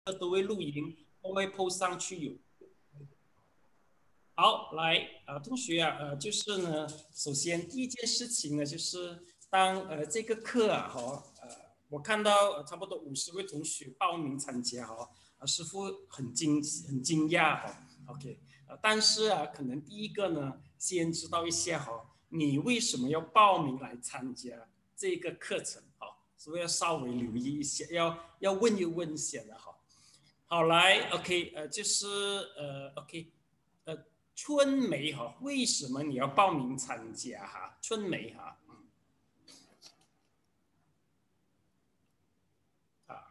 都会录音，都会 post 上去有。好，来，同学啊，就是呢，首先第一件事情呢，就是当这个课啊，我看到差不多50位同学报名参加哈，师傅很惊讶哈，OK，但是啊，可能第一个呢，先知道一下哈，你为什么要报名来参加这个课程哈，是不是要稍微留意一下，要问一问一下的哈。好，来，OK，就是OK，呃，春梅哈，为什么你要报名参加哈？春梅哈，啊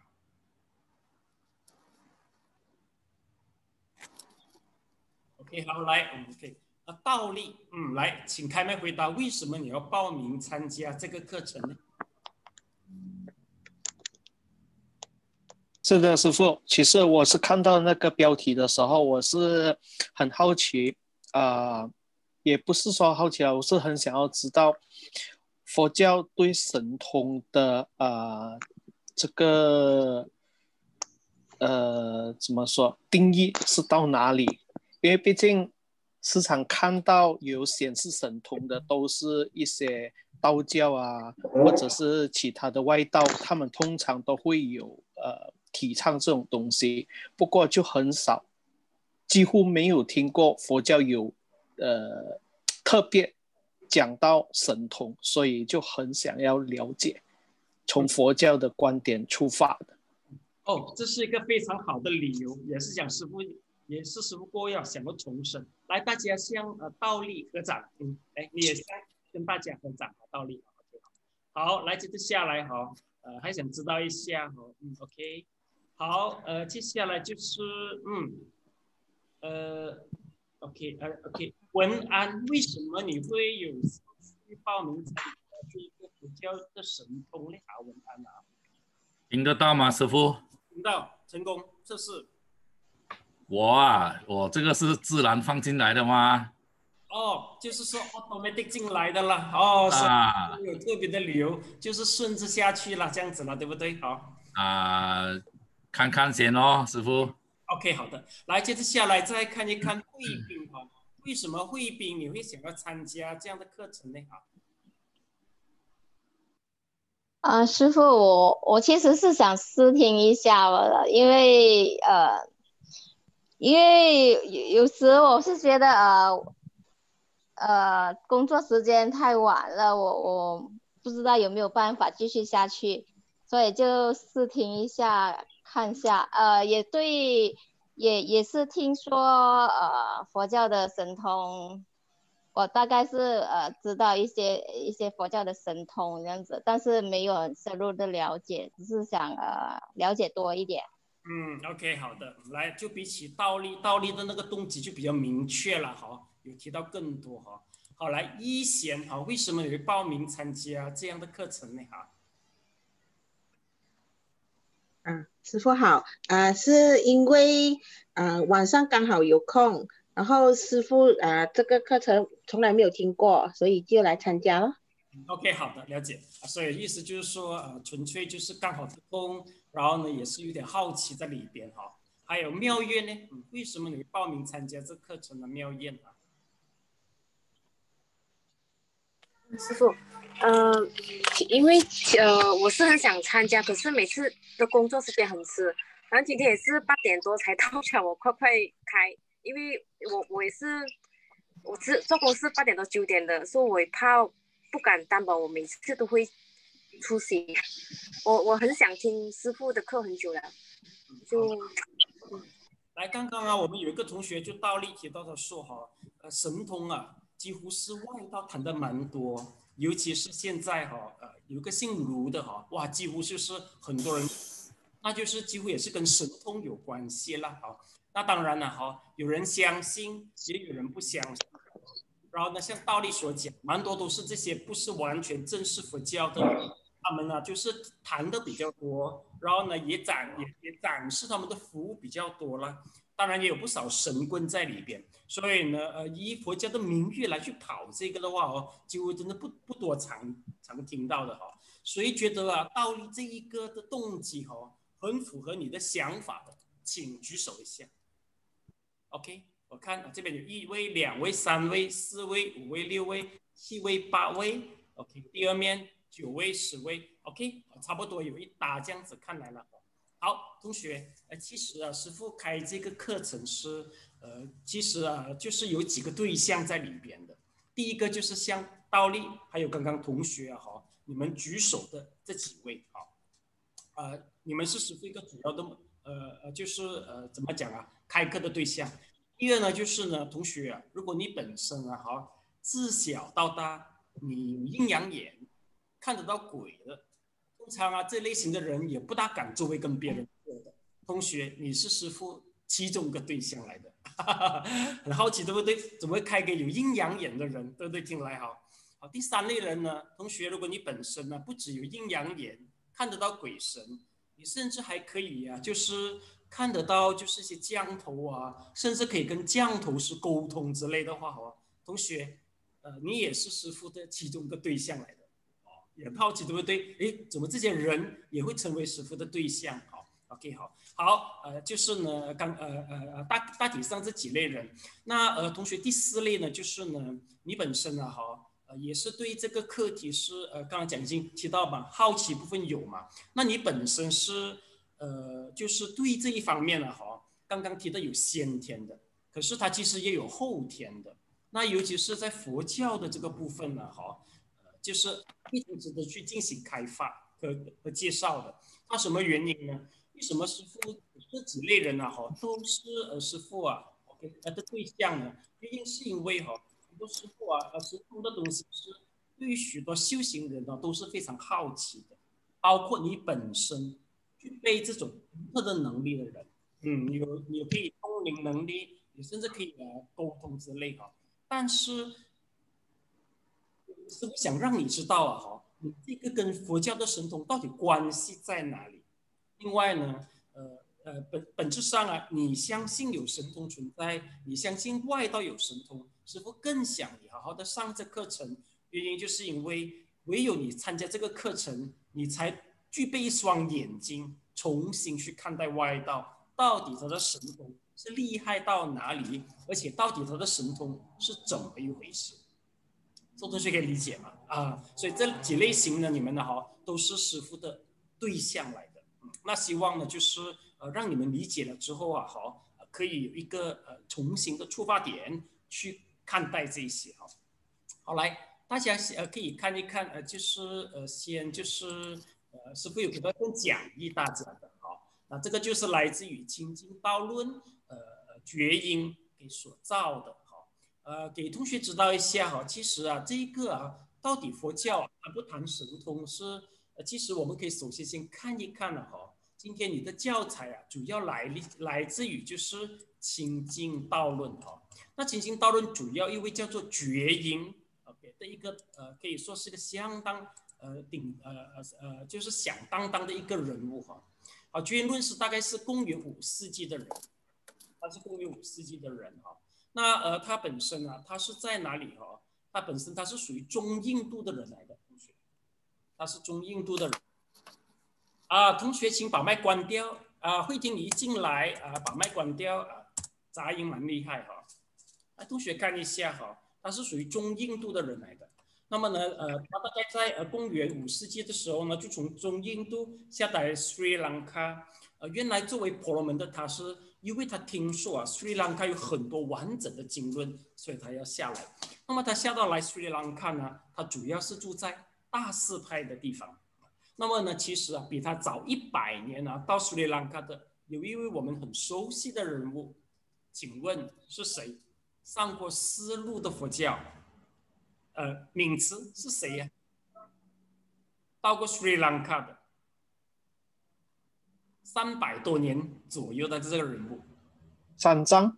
，OK，好，来，OK，倒立，来，请开麦回答，为什么你要报名参加这个课程呢？ 是的，师傅。其实我是看到那个标题的时候，我是很好奇，也不是说好奇啊，我是很想要知道佛教对神通的这个怎么说定义是到哪里？因为毕竟时常看到有显示神通的，都是一些道教啊，或者是其他的外道，他们通常都会有提倡这种东西，不过就很少，几乎没有听过佛教有特别讲到神通，所以就很想要了解，从佛教的观点出发的。 哦，这是一个非常好的理由，也是讲师傅，也是师傅过要想要重申。来，大家向倒立合掌，哎，你也向跟大家合掌，倒立好，来，接着下来哈，还想知道一下哈，OK，好，接下来就是OK，文安，为什么你会有兴趣报名参加这个佛教的神通呢？好，文安啊， 听得到吗，师傅？ 听到，成功，这是。 我这个是自然放进来的吗？ 哦，就是说 automatic 进来的啦。哦，所啊以有特别的理由，就是顺着下去了，这样子了，对不对？好啊，看看先哦，师傅。 ，OK，好的。来，接着下来再看一看贵宾哈，为什么贵宾你会想要参加这样的课程呢？哈， 师傅，我其实是想试听一下的，因为有时我是觉得工作时间太晚了，我不知道有没有办法继续下去，所以就试听一下看一下，也是听说佛教的神通，我大概是知道一些佛教的神通这样子，但是没有很深入的了解，只是想了解多一点。 OK，好的。来，就比起倒立的那个动机就比较明确了哈，有提到更多哈。好，来一贤哈，为什么你会报名参加这样的课程呢？哈？ 师傅好，是因为晚上刚好有空，然后师傅这个课程从来没有听过，所以就来参加了。 OK，好的，了解。所以意思就是说，纯粹就是刚好得空，然后呢，也是有点好奇在里边哈。还有妙院呢，为什么你会报名参加这课程的妙院啊？ 师傅，因为我是很想参加，可是每次的工作时间很迟，然后今天也是8点多才到场，我快开，因为我也是做工是8点多9点的，所以我也怕不敢担保我每次都会出席。我很想听师傅的课很久了， 来，刚刚啊，我们有一个同学就倒立提到的说哈，神通啊，几乎是外道谈的蛮多，尤其是现在哈，有一个姓卢的哈，哇，几乎就是很多人，那就是几乎也是跟神通有关系了哈。那当然了哈，有人相信，也有人不相信。然后呢，像道理所讲，蛮多都是这些不是完全正式佛教的，他们呢就是谈的比较多，然后呢也展示他们的服务比较多了。当然也有不少神棍在里边，所以呢，以佛教的名誉来去跑这个的话哦，几乎真的不多常听到的哈。所以觉得啊，道理这一个的动机哈，很符合你的想法的。 请举手一下。OK， 我看这边有1位、2位、3位、4位、5位、6位、7位、8位。OK， 第二面9位、10位。OK， 差不多有一打这样子看来了。好，同学，其实啊，师傅开这个课程是，其实啊，就是有几个对象在里边的。第一个就是像道立，还有刚刚同学啊，哈，你们举手的这几位啊，你们是师傅一个主要的，就是怎么讲啊，开课的对象。第二呢，就是呢，同学啊，如果你本身啊，好，自小到大你有阴阳眼，看得到鬼的。通常啊，这类型的人也不大敢周围跟别人说的。同学，你是师傅其中一个对象来的，很好奇对不对？怎么会开给有阴阳眼的人，对不对？听来好。好，第3类人呢，同学，如果你本身呢不只有阴阳眼，看得到鬼神，你甚至还可以啊，就是看得到就是一些降头啊，甚至可以跟降头师沟通之类的话，好，同学，你也是师傅的其中一个对象来的。也很好奇对不对？诶，怎么这些人也会成为师傅的对象？好 ，OK， 好，就是呢，大体上这几类人。那同学第4类呢，就是呢，你本身啊，也是对这个课题是刚刚讲已经提到嘛，好奇部分有嘛？那你本身是就是对这一方面啊，刚刚提到有先天的，可是它其实也有后天的。那尤其是在佛教的这个部分呢，就是非常值得去进行开发和介绍的。那什么原因呢？为什么师傅这几类人呢？都是师傅啊的对象呢？原因是因为很多师傅啊神通的东西是对于许多修行人呢都是非常好奇的，包括你本身具备这种独特的能力的人，你可以通灵能力，你甚至可以沟通之类但是师父想让你知道啊，你这个跟佛教的神通到底关系在哪里？另外呢，本质上啊，你相信有神通存在，你相信外道有神通，师父更想你好好的上这课程。原因就是因为唯有你参加这个课程，你才具备一双眼睛，重新去看待外道，到底他的神通是厉害到哪里，而且到底他的神通是怎么一回事。这同学可以理解吗？所以这几类型呢，你们呢都是师父的对象来的。那希望呢就是让你们理解了之后啊，可以有一个重新的出发点去看待这些好，来大家可以看一看就是先就是师父有给到一份讲义大家的那这个就是来自于《清净道论》觉音给所造的。给同学知道一下其实这一个到底佛教谈不谈神通是其实我们可以首先先看一看今天你的教材主要来自于就是清净道论那清净道论主要一位叫做觉音的一个可以说是个相当就是响当当的一个人物觉音论师大概是公元5世纪的人，他是公元5世纪的人那他本身他是在哪里他本身他是属于中印度的人来的，同学，他是中印度的人同学请把麦关掉慧婷你一进来把麦关掉杂音蛮厉害同学看一下他是属于中印度的人来的。那么呢他大概在公元5世纪的时候呢，就从中印度下来斯里兰卡。原来作为婆罗门的他是因为他听说斯里兰卡有很多完整的经论，所以他要下来。那么他下到来斯里兰卡呢，他主要是住在大寺派的地方。那么呢，其实比他早100年到斯里兰卡的有一位我们很熟悉的人物，请问是谁？上过丝路的佛教，名词是谁呀？到过斯里兰卡的300多年左右的这个人物， 三藏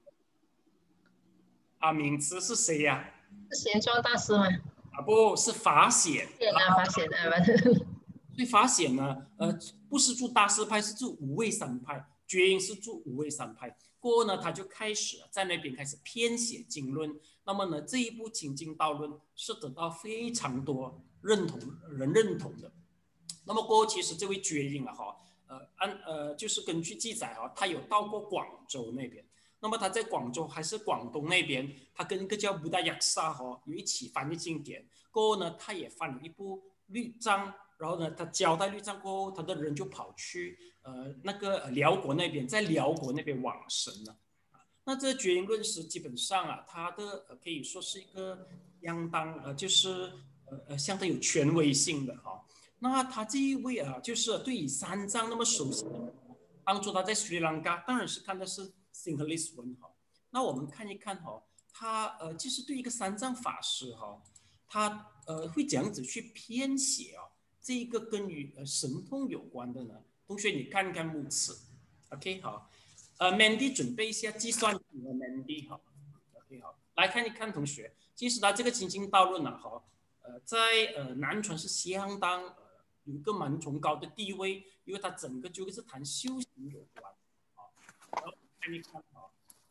名词是谁呀？ 是玄奘大师吗？ 不是法显。 法显所以法显呢，不是住大寺派，是住五位山派。觉音是住五位山派。过后呢，他就开始在那边开始编写经论。那么呢，这一部清净道论是得到非常多人认同的。那么过后，其实这位觉音就是根据记载哈，他有到过广州那边。那么他在广州还是广东那边，他跟一个叫布达亚萨哈有一起翻译经典。过后呢，他也翻了一部律章，然后呢，他交代律章过后，他的人就跑去那个辽国那边，在辽国那边往生了。那这绝因论师基本上啊，他的可以说是一个相当就是相当有权威性的哈。那他这一位啊，就是对于三藏那么熟悉的，当初他在斯里兰卡当然是看的是 Sinhalese 文哈。那我们看一看哈，他就是对一个三藏法师哈，他会这样子去编写啊，这一个跟与神通有关的呢。同学你看看目次 ，OK 好。Mandy 准备一下计算题的 Mandy 好 ，OK 好，来看一看同学，其实他这个清净道论啊，哈，在南传是相当有一个蛮崇高的地位，因为它整个就是谈修行有关，啊，然后看一看啊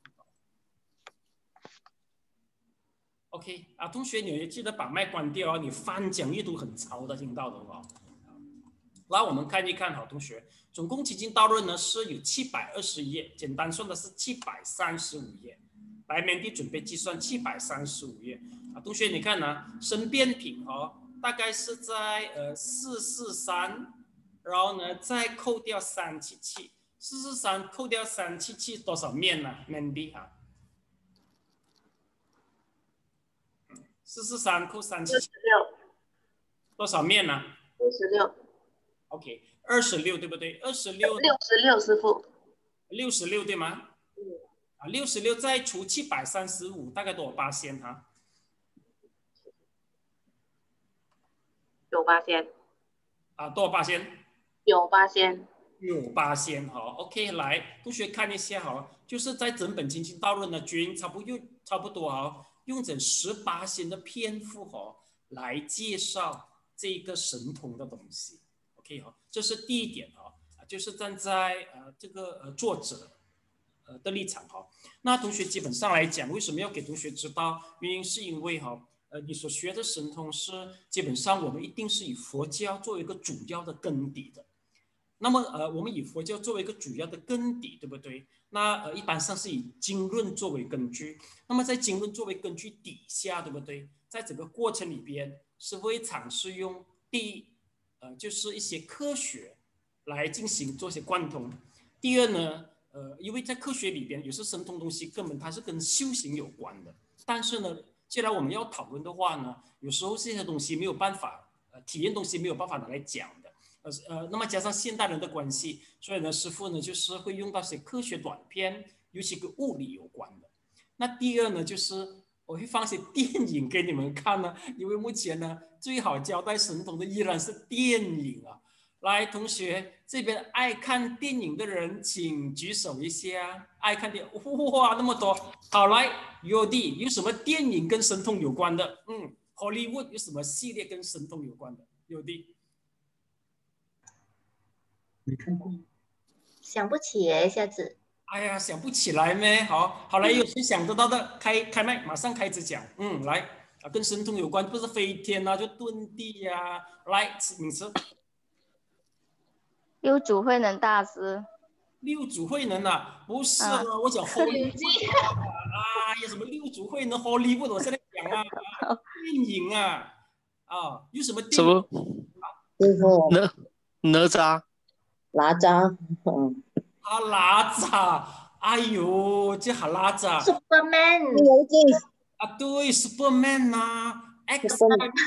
，OK 啊，同学你也记得把麦关掉啊，你翻讲阅读很嘈的，听到的哦。来，我们看一看，好，同学，总共清净道论呢是有720页，简单算的是735页。来，Mandy 准备计算735页啊，同学你看呢，申辩品哦，大概是在443，然后呢再扣掉377，443扣掉377多少面呢 ？Mandy 啊，443扣377多少面呢 66。 OK， 26对不对？26， 66师傅。 66对吗？啊，66再除735，大概多少巴仙哈 ？9%。 啊，多少巴仙 ？9%。 9%哈。OK， 来，同学看一下哈，就是在整本清净道论呢，觉音差不多哈，用整18%的篇幅哈来介绍这个神通的东西。OK 哈，这是第一点哈，就是站在这个作者的立场哈。那同学基本上来讲，为什么要给同学知道？原因是因为哈，你所学的神通是基本上我们一定是以佛教作为一个主要的根底的。那么我们以佛教作为一个主要的根底，对不对？那一般上是以经论作为根据。那么在经论作为根据底下，对不对？在整个过程里边是会尝试用就是一些科学来进行做一些贯通。第二呢，因为在科学里边有些神通东西根本它是跟修行有关的，但是呢，既然我们要讨论的话呢，有时候这些东西没有办法，体验东西没有办法拿来讲的。那么加上现代人的关系，所以呢，师父呢就是会用到些科学短片，尤其跟物理有关的。那第二呢，就是我会放些电影给你们看呢，因为目前呢最好交代神通的依然是电影啊。来，同学这边爱看电影的人请举手一下。爱看电影，哇，那么多。好，来 ，Yodi 有什么电影跟神通有关的？Hollywood 有什么系列跟神通有关的？Yodi。 没看过，想不起耶，一下子。 哎呀，想不起来咩？好来，有谁想得到的，开麦，马上开始讲。来啊，跟神通有关，不是飞天啊，就遁地呀、来，名词。 六祖慧能大师。 六祖慧能啊，不是啊，我讲 Hollywood 呀，什么六祖慧能 Hollywood， 我现在讲啊，电影啊，有什么电影？ 什么？ 师傅， 哪吒。 哪吒， 哪吒，哎呦，这哈哪吒 Superman， 有劲啊，对 ，Superman 啊 ，X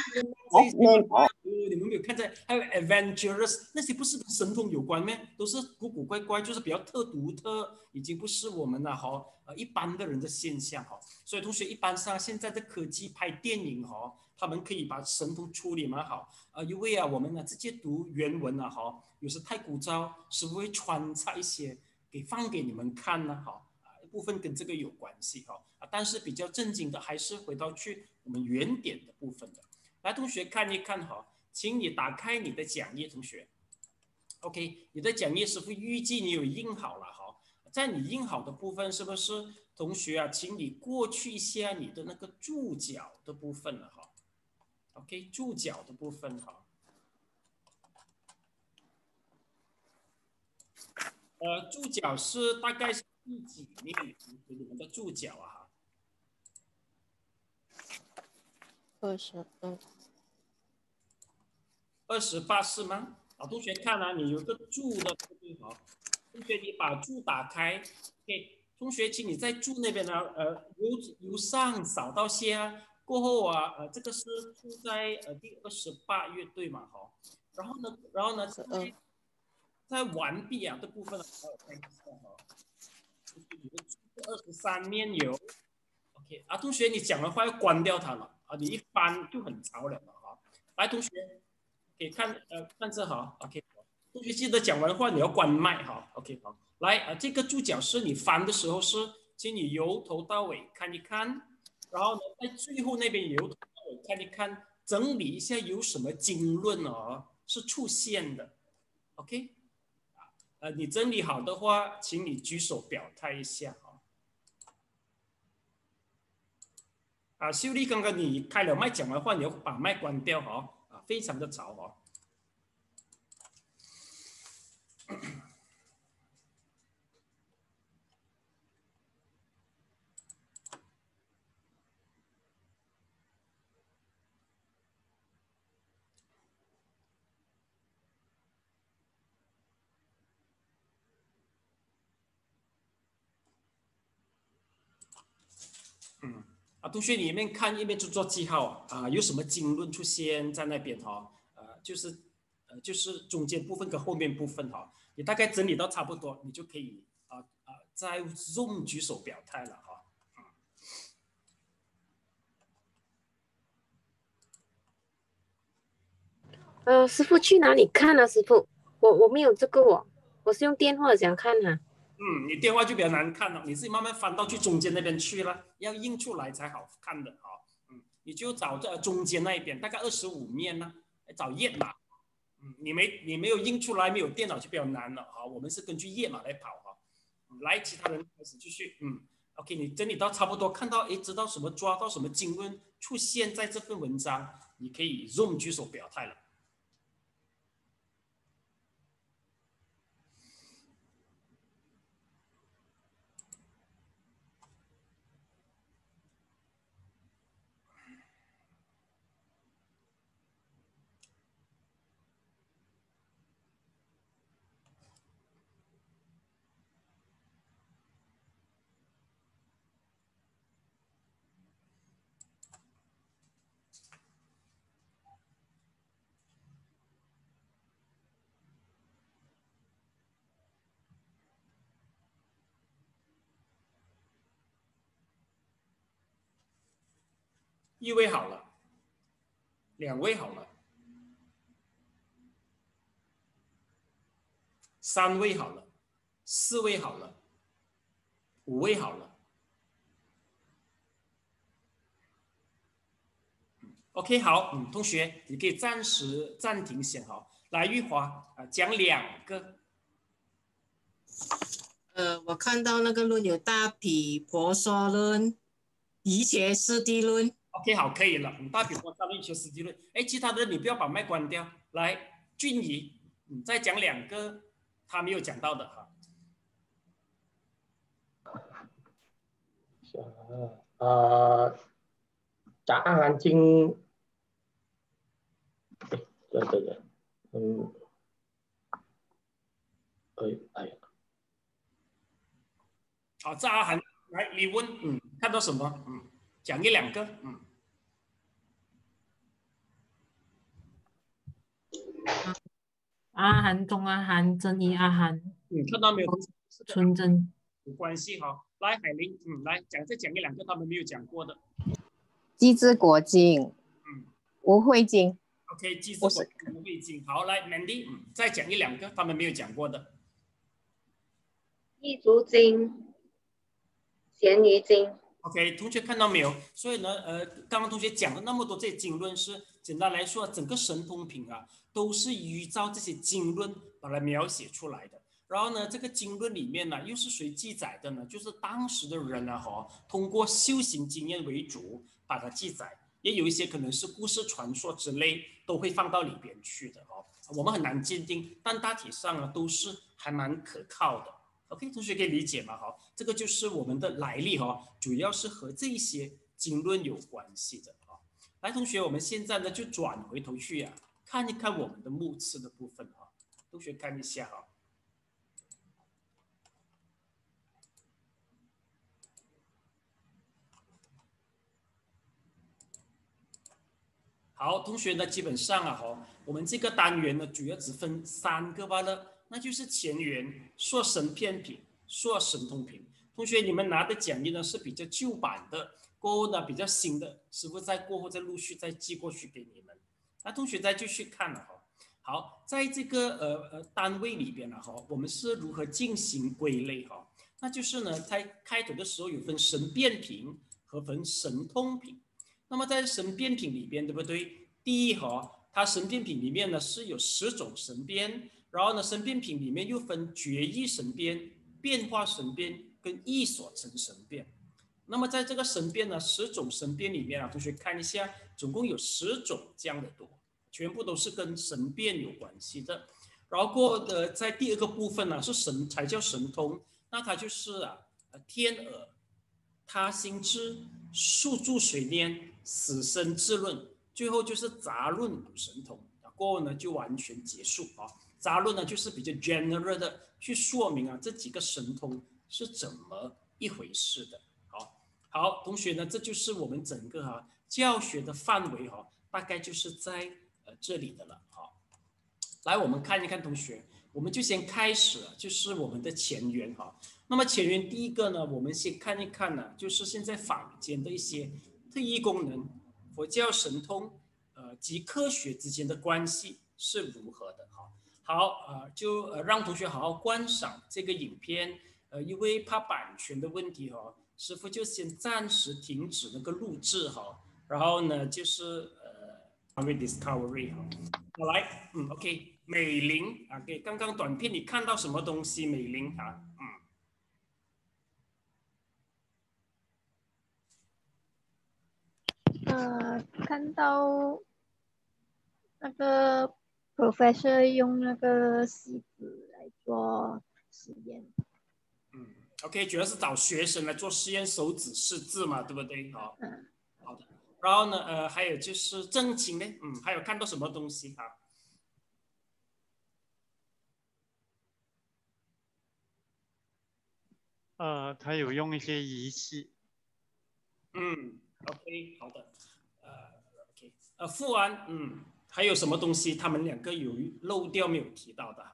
你们没有看在，还有 Adventurous 那些不是跟神通有关咩？都是古古怪怪，就是比较独特，已经不是我们一般的人的现象哈。所以同学一般上现在的科技拍电影哈，他们可以把神通处理蛮好因为我们直接读原文有时太枯燥，是不会穿插一些放给你们看呢一部分跟这个有关系但是比较正经的还是回到去我们原点的部分的。来，同学看一看请你打开你的讲页，同学。OK， 你的讲页师傅预计你有印好了在你印好的部分，是不是同学请你过去一下你的那个注脚的部分了OK， 注脚的部分注脚是大概是第几面？你们的注脚啊？28是吗？好，同学看啊，你有个注的，对不对？好，同学你把注打开 ，OK。同学，请你在注那边呢，由上扫到下，过后啊，这个是注在第28页对嘛？哈，然后呢，在完毕啊的部分呢，我看一下哈，就是你的注23面有 ，OK 啊，同学你讲的话要关掉它了啊，你一翻就很吵了嘛哈。来，同学，可以看这哈 ，OK。同学记得讲完的话你要关麦哈 ，OK 好。来这个注脚是你翻的时候是，请你由头到尾看一看，然后呢，在最后那边由头到尾看一看，整理一下有什么经论是出现的 ，OK。你整理好的话，请你举手表态一下哈。秀丽，刚刚你开了麦讲完话，你要把麦关掉哈，非常的吵哈。同学，你一面看一面就做记号有什么经论出现在那边就是中间部分跟后面部分你大概整理到差不多，你就可以在 Zoom 举手表态了师傅去哪里看啊？师傅，我没有这个我是用电话怎样看啊？ 你电话就比较难看了，你自己慢慢翻到去中间那边去了，要印出来才好看的你就找这中间那一边，大概25面呢，找页码。你没有印出来，没有电脑就比较难了我们是根据页码来跑来，其他人开始继续OK， 你整理到差不多，看到知道什么抓到什么经论出现在这份文章，你可以 Zoom 举手表态了。1位好了，2位好了，3位好了，4位好了，5位好了。OK， 好，同学，你可以暂时暂停先来，玉华讲2个。 我看到那个论有大毗婆娑论、瑜伽师地论。 OK， 好，可以了。大毗婆娑论、瑜伽师地论。其他的你不要把麦关掉。来，俊怡，你再讲2个他没有讲到的杂阿含经，对，哎呀。 好，杂阿含，来，李温，看到什么？讲1-2个， 阿含、中阿含、真一阿含， 看到没有？ 纯真有关系来，海玲，来再讲1-2个他们没有讲过的。 鸡之国经，无慧经。 OK， 鸡之国经、无慧经。好，来 ，Mandy，再讲1-2个他们没有讲过的。 易足经、咸鱼经。 OK， 同学看到没有？所以呢，刚刚同学讲了那么多这些经论是，简单来说，整个神通品都是依照这些经论把它描写出来的。然后呢，这个经论里面呢，又是谁记载的呢？就是当时的人通过修行经验为主把它记载，也有一些可能是故事传说之类，都会放到里边去的我们很难鉴定，但大体上啊都是还蛮可靠的。OK， 同学可以理解吗？好，这个就是我们的来历主要是和这一些经论有关系的来，同学，我们现在呢就转回头去看一看我们的目次的部分同学看一下好，同学呢，基本上我们这个单元呢，主要只分3个罢了，那就是前缘、说神片品、说神通品。同学，你们拿的讲义呢是比较旧版的，过后呢比较新的，师傅在过后再陆续再寄过去给你们。那同学再继续看了好，在这个单位里边我们是如何进行归类那就是呢，在开头的时候有分神变品和分神通品。那么在神变品里边，对不对？第一它神变品里面呢是有10种神变，然后呢神变品里面又分决议神变、变化神变跟意所成神变。那么在这个神变呢10种神变里面同学看一下，总共有10种这样的多，全部都是跟神变有关系的。然后在第2个部分呢是神才叫神通，那它就是天耳、他心智、数柱水念、死生智论，最后就是杂论五神通，过后呢就完全结束杂论呢就是比较 general 的去说明这几个神通是怎么一回事的。好，同学呢，这就是我们整个教学的范围大概就是在这里的了来，我们看一看同学，我们就先开始就是我们的前缘那么前缘第一个呢，我们先看一看呢，就是现在坊间的一些特异功能、佛教神通及科学之间的关系是如何的好就让同学好好观赏这个影片因为怕版权的问题师傅就先暂时停止那个录制然后呢就是discovery 好来OK 美玲OK 刚刚短片你看到什么东西美玲看到那个 professor 用那个锡纸来做实验。 OK 主要是找学生来做实验，手指识字嘛，对不对？好的。然后呢还有就是正经呢还有看到什么东西他有用一些仪器。 OK 好的OK 富安还有什么东西他们2个有漏掉没有提到的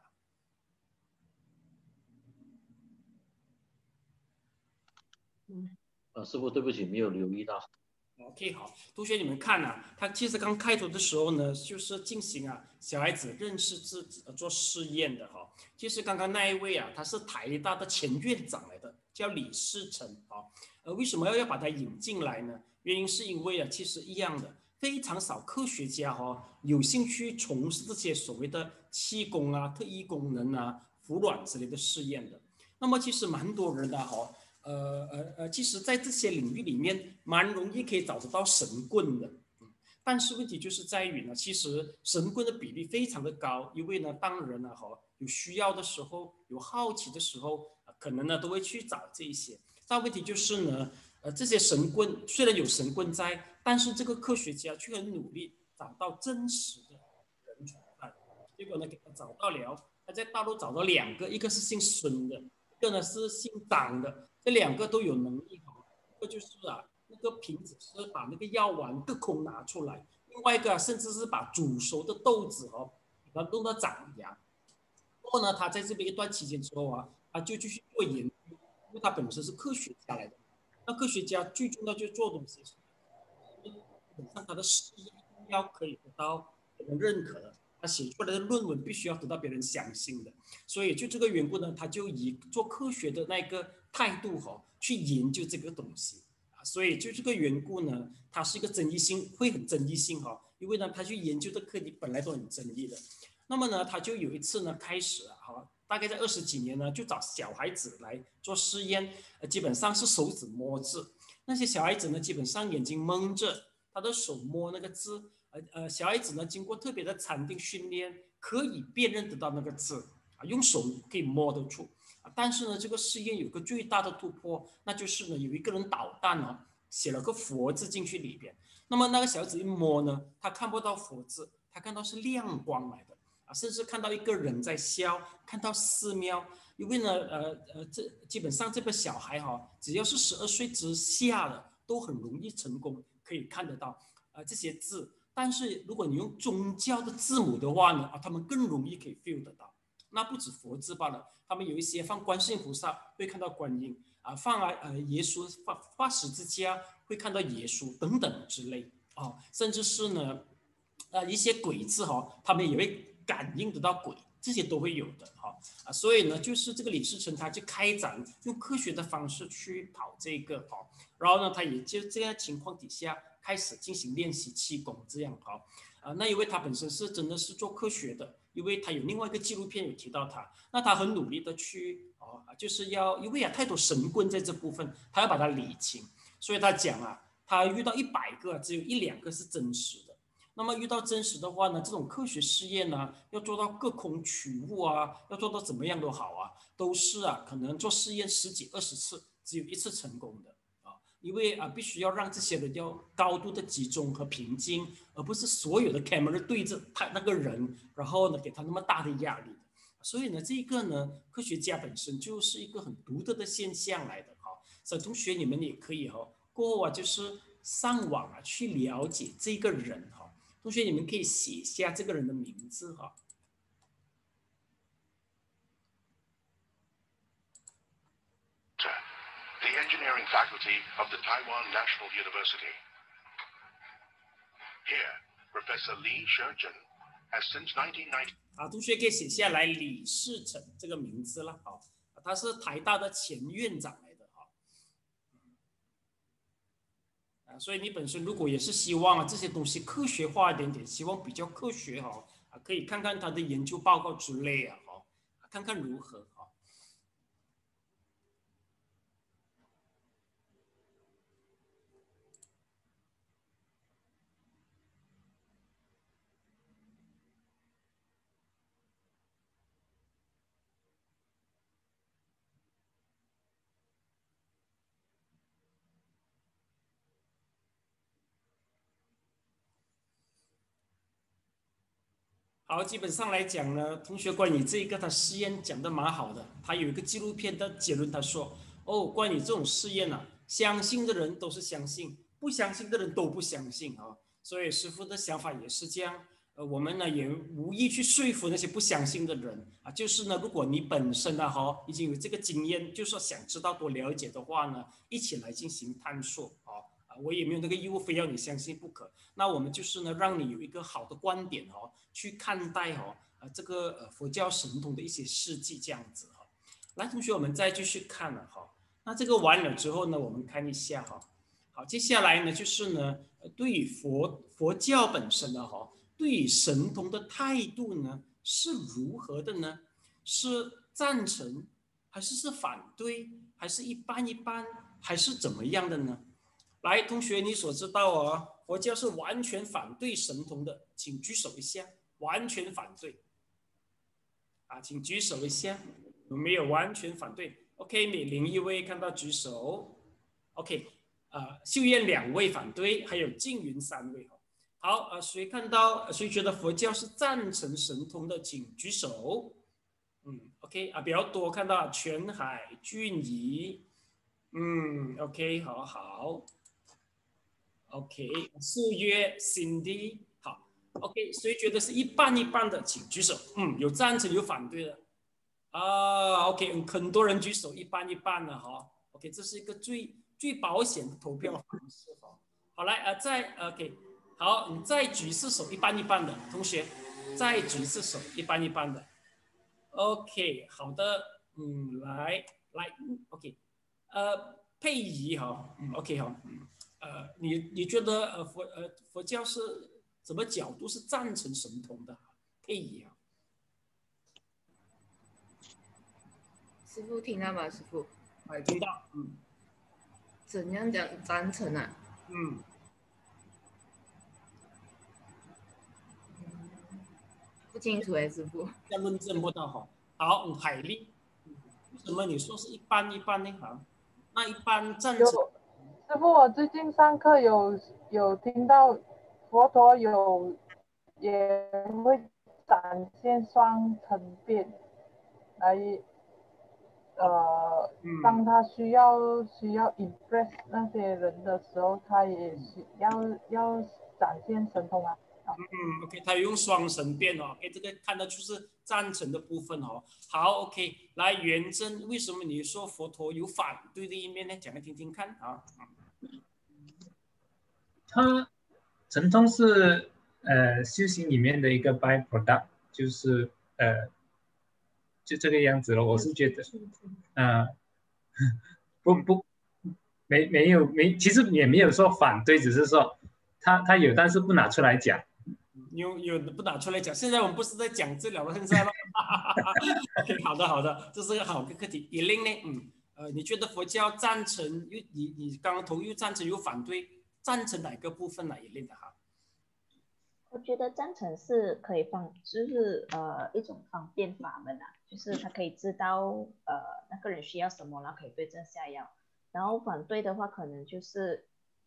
师傅对不起没有留意到。 OK 好，同学你们看他其实刚开头的时候呢就是进行小孩子认识字做试验的其实刚刚那一位他是台大的前院长来的，叫李世成为什么要把他引进来呢？原因是因为其实一样的，非常少科学家有兴趣从事这些所谓的气功特异功能服卵之类的试验的。那么其实蛮多人的其实在这些领域里面蛮容易可以找得到神棍的，但是问题就是在于呢，其实神棍的比例非常的高，因为呢，当人有需要的时候，有好奇的时候，可能呢都会去找这一些。但问题就是呢，这些神棍虽然有神棍在，但是这个科学家却很努力找到真实的人存在。结果呢，给他找到了，他在大陆找到2个，一个是姓孙的，一个呢是姓张的。这2个都有能力一个就是那个瓶子是把那个药丸隔空拿出来，另外一个甚至是把煮熟的豆子把它弄到长芽。然后呢，他在这边一段期间之后他就继续做研究，因为他本身是科学家来的。那科学家最重要就是做东西，基本上他的事业一定要可以得到别人认可的，他写出来的论文必须要得到别人相信的。所以就这个缘故呢，他就以做科学的那个态度去研究这个东西所以就这个缘故呢，它是一个争议性，会很争议性因为呢，他去研究的课题本来都很争议的。那么呢，他就有一次呢，开始大概在20几年呢，就找小孩子来做试验，基本上是手指摸字。那些小孩子呢，基本上眼睛蒙着，他的手摸那个字。小孩子呢，经过特别的禅定训练， 可以辨认得到那个字啊，用手可以摸得出啊。但是呢，这个试验有个最大的突破，那就是呢，有一个人捣蛋哦，写了个佛字进去里边。那么那个小子一摸呢，他看不到佛字，他看到是亮光来的啊，甚至看到一个人在笑，看到寺庙。因为呢，这基本上这个小孩哈，只要是12岁之下的，都很容易成功，可以看得到这些字。但是如果你用宗教的字母的话呢，他们更容易可以 feel 得到。那不止佛字罢了，他们有一些放观世音菩萨会看到观音啊，放耶稣画十字架会看到耶稣等等之类啊，甚至是呢一些鬼字哈，他们也会感应得到鬼。这些都会有的哈啊，所以呢，就是这个李世成他就开展用科学的方式去跑这个哈，然后呢，他也就这样情况底下开始进行练习气功这样哈啊，那因为他本身是真的是做科学的，因为他有另外一个纪录片有提到他，那他很努力的去就是要因为太多神棍在这部分，他要把它理清，所以他讲他遇到100个，只有1-2个是真实的。那么遇到真实的话呢，这种科学试验呢，要做到隔空取物要做到怎么样都好都是可能做试验10几20次，只有1次成功的因为必须要让这些人要高度的集中和平静，而不是所有的 camera 对着他那个人，然后呢给他那么大的压力的。所以呢，这个呢，科学家本身就是一个很独特的现象来的所以同学你们也可以过后就是上网去了解这个人同学，你们可以写下这个人的名字 The engineering faculty of the Taiwan National University. Here, Professor Li Shizhen has since 1990. 同学可以写下来李世成这个名字了他是台大的前院长来的所以你本身如果也是希望这些东西科学化一点点，希望比较科学可以看看他的研究报告之类看看如何好，基本上来讲呢，同学关于这一个他试验讲的蛮好的，他有一个纪录片的结论，他说关于这种试验相信的人都是相信，不相信的人都不相信所以师父的想法也是这样，我们呢也无意去说服那些不相信的人就是呢，如果你本身已经有这个经验，就是说想知道多了解的话呢，一起来进行探索我也没有那个义务非要你相信不可。那我们就是呢，让你有一个好的观点去看待这个佛教神通的一些事迹这样子来，同学，我们再继续看了那这个完了之后呢，我们看一下好，接下来呢就是呢，对于佛教本身的对于神通的态度呢是如何的呢？是赞成还是反对，还是一般一般，还是怎么样的呢？来，同学，你所知道佛教是完全反对神通的，请举手一下。完全反对请举手一下，有没有完全反对 ？OK， 美玲1位看到举手 ，OK， 秀燕2位反对，还有静云3位好，谁看到谁觉得佛教是赞成神通的，请举手。OK， 比较多看到全海、俊怡，OK， 好。OK， 素约 Cindy， 好 ，OK， 谁觉得是一半一半的，请举手。有赞成有反对的，OK， 很多人举手，一半一半的OK， 这是一个最保险的投票方式好，来再 OK， 好，你再举4手，一半一半的同学，再举4手，一半一半的。OK， 好的，来 ，OK， 佩仪OK 你觉得佛教是什么角度是赞成神通的？佩仪师父听到吗？师父， 听到， 怎样讲赞成不清楚哎，师傅。 要论证不到哈。好，海丽，为什么你说是一般一般呢？好，那一般赞成。 师傅，我最近上课有听到佛陀也会展现双层变来当他需要 impress 那些人的时候，他也要展现神通啊。 OK， 他用双神变哦 ，OK， 这个看得出是赞成的部分哦。好 ，OK， 来元真，为什么你说佛陀有反对的一面呢？讲来听听看啊。 他神通是修行里面的一个 byproduct， 就是就这个样子了。我是觉得没，其实也没有说反对，只是说他有，但是不拿出来讲。 有不拿出来讲，现在我们不是在讲治疗的现在吗？OK， 好的，这是个好的课题。以令呢，你觉得佛教赞成？你刚刚同意赞成有反对，赞成哪个部分呢？以令的哈？ 我觉得赞成是可以就是一种方便法门啊，就是他可以知道那个人需要什么，然后可以对症下药。然后反对的话，可能就是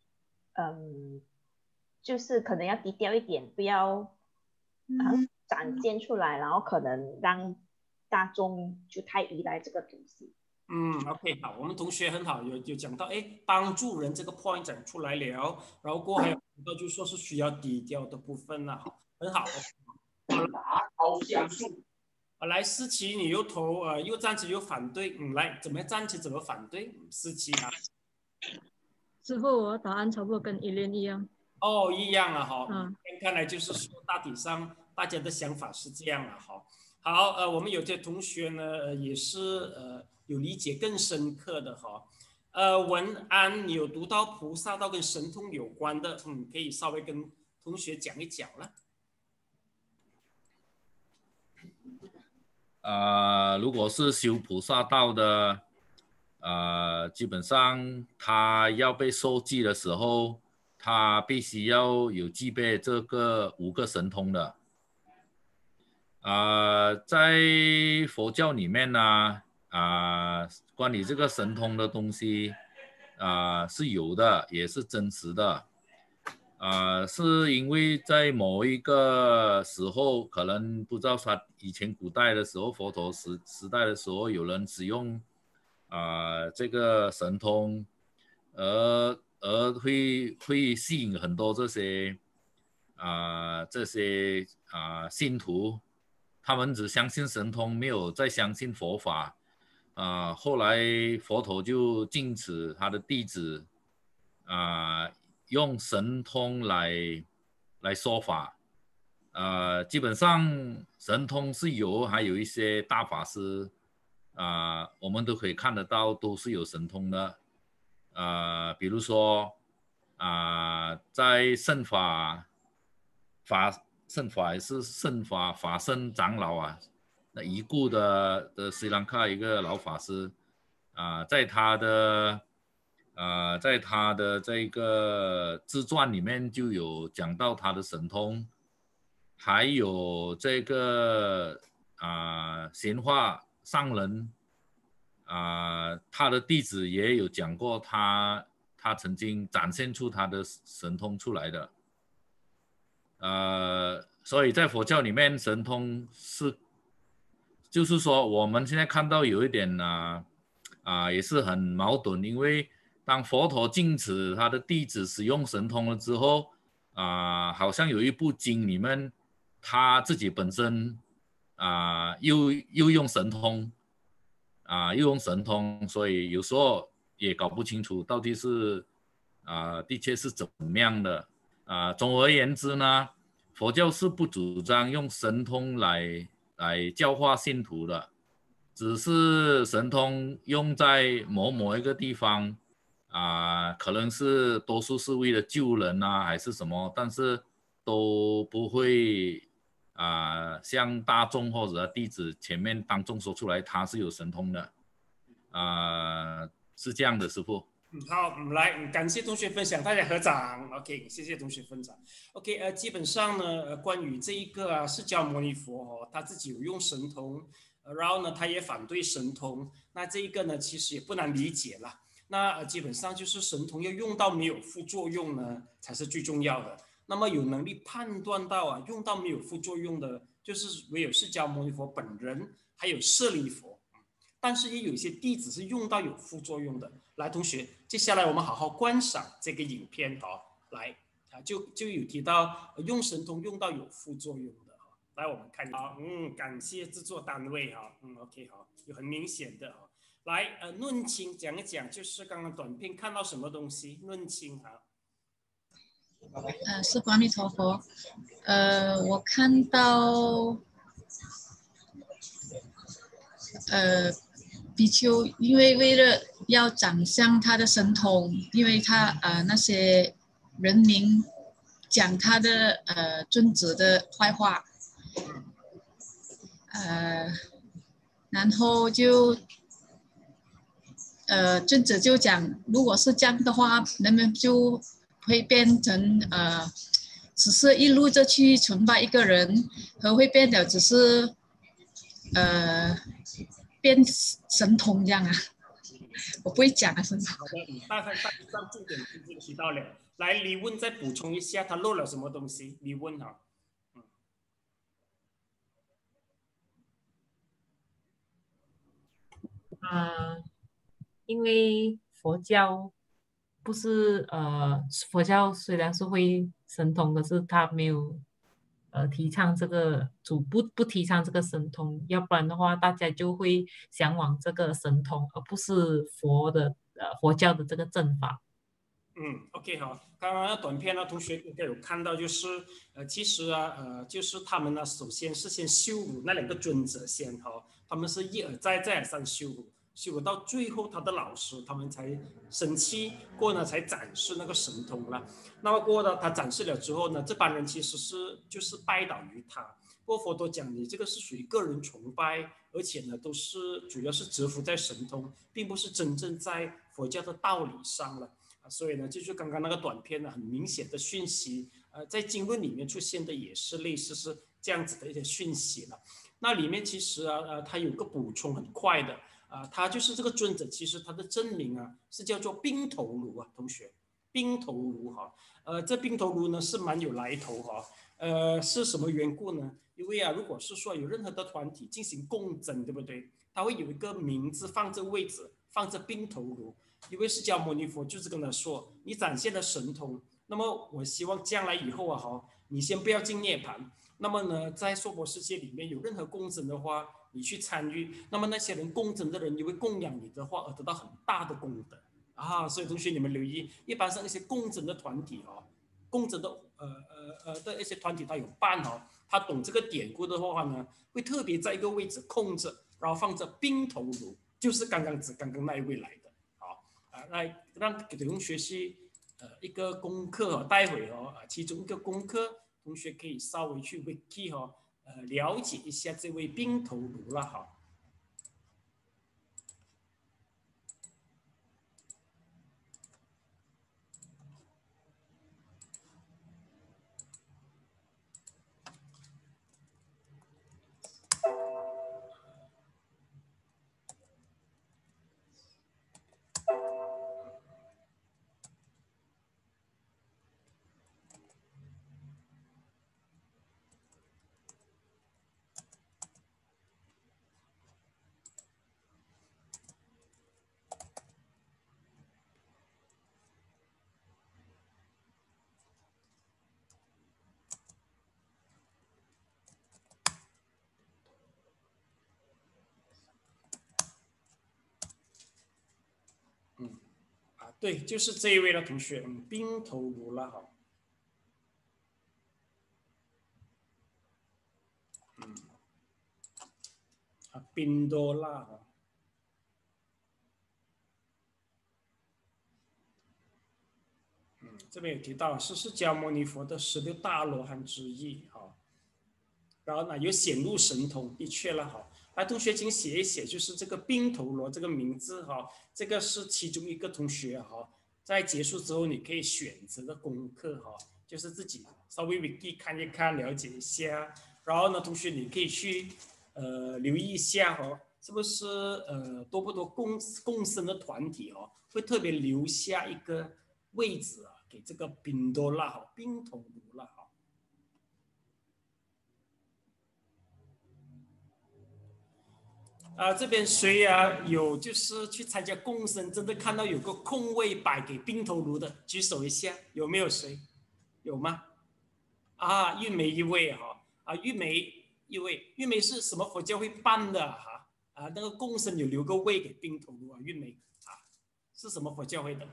就是可能要低调一点，不要展现出来，然后可能让大众就太依赖这个东西。 OK， 好，我们同学很好，有讲到，帮助人这个 point 讲出来了，然后过后还有讲到就说是需要低调的部分了，很好。好详述。来，思琪，你又投又赞成又反对，来，怎么赞成怎么反对？思琪啊。 师傅，我的答案差不多跟依恋一样。 哦，一样啊，哈，看来就是说大体上大家的想法是这样啊，哈。好，我们有些同学呢，也是有理解更深刻的哈。文安，你有读到菩萨道跟神通有关的，可以稍微跟同学讲一讲了。 如果是修菩萨道的，基本上他要被受记的时候，他必须要有具备这个5个神通的。在佛教里面呢，关于这个神通的东西，是有的，也是真实的。是因为在某一个时候，可能不知道他以前古代的时候，佛陀时代的时候，有人使用这个神通，而会吸引很多这些信徒，他们只相信神通，没有再相信佛法。后来佛陀就禁止他的弟子用神通来说法。基本上神通是有，还有一些大法师我们都可以看得到，都是有神通的。比如说在圣法还是圣法法身长老那已故的斯里兰卡一个老法师在他的这个自传里面就有讲到他的神通，还有这个显化上人他的弟子也有讲过他曾经展现出他的神通出来的。所以在佛教里面，神通就是说我们现在看到有一点也是很矛盾，因为当佛陀禁止他的弟子使用神通了之后，好像有一部经里面他自己本身又用神通所以有时候也搞不清楚到底是的确是怎么样的。总而言之呢，佛教是不主张用神通来教化信徒的，只是神通用在某一个地方可能是多数是为了救人还是什么，但是都不会像大众或者弟子前面当众说出来他是有神通的。是这样的，师父。 好，来，感谢同学分享，大家合掌。OK， 谢谢同学分享。OK， 基本上呢，关于这一个释迦牟尼佛他自己有用神通，然后呢，他也反对神通。那这一个呢，其实也不难理解了。那基本上就是神通要用到没有副作用呢，才是最重要的。那么有能力判断到用到没有副作用的，就是唯有释迦牟尼佛本人，还有舍利佛。但是也有一些弟子是用到有副作用的。来，同学，接下来我们好好观赏这个影片。好，来就有提到用神通用到有副作用的。来，我们看。好，感谢制作单位。OK， 好，有很明显的。来，论清讲一讲，就是刚刚短片看到什么东西？论清哈。 是阿弥陀佛。我看到比丘因为了要长相他的神通，因为他那些人民讲他的尊者的坏话，然后就尊者就讲，如果是这样的话，人们就会变成只是一路着去崇拜一个人，和会变得只是变神通这样啊。我不会讲啊，神通。 好的，大概上重点已经提到了。来，李问再补充一下，他漏了什么东西？李问哈。 因为佛教不是佛教虽然是会神通，可是他没有提倡这个不提倡这个神通，要不然的话大家就会向往这个神通，而不是佛教的这个正法。 OK 好，刚刚那短片呢，同学应该有看到，就是其实就是他们呢，首先是先羞辱那两个尊者先他们是一而再再而三羞辱到最后他的老师他们才生气，过后呢才展示那个神通了。那么过后呢，他展示了之后呢，这帮人其实就是拜倒于他。过佛陀讲，你这个是属于个人崇拜，而且呢都是主要是折服在神通，并不是真正在佛教的道理上了。所以呢，就是刚刚那个短片呢，很明显的讯息，在经论里面出现的也是类似是这样子的一些讯息了。那里面其实它有个补充很快的，他就是这个尊者，其实他的真名是叫做宾头卢同学，宾头卢这宾头卢呢是蛮有来头是什么缘故呢？因为如果是说有任何的团体进行共振，对不对？它会有一个名字放这位置，放这宾头卢。因为释迦牟尼佛就是跟他说，你展现了神通，那么我希望将来以后你先不要进涅槃，那么呢，在娑婆世界里面有任何供整的话，你去参与，那么那些人供整的人也会供养你的话，而得到很大的功德所以同学你们留意，一般上一些供整的团体供整的的一些团体，他有办他懂这个典故的话呢，会特别在一个位置空着，然后放着宾头卢，就是刚刚那一位来的。来让给同学是一个功课待会其中一个功课，同学可以稍微去 wiki 了解一下这位宾头卢了对，就是这一位的同学，宾头卢了宾多拉这边有提到是释迦牟尼佛的16大罗汉之一然后呢有显露神通，的确了同学请写一写，就是这个宾头罗这个名字哈，这个是其中一个同学哈，在结束之后你可以选择的功课哈，就是自己稍微 wiki 看一看，了解一下。然后呢，同学你可以去留意一下哈，是不是多不多共生的团体哦，会特别留下一个位置啊，给这个宾多拉哈，宾头罗啦哈。这边谁啊有就是去参加共生，真的看到有个空位摆给宾头卢的，举手一下，有没有谁？有吗？玉梅一位哈，玉梅一位，玉梅是什么佛教会办的哈？那个共生有留个位给宾头卢啊，玉梅是什么佛教会的？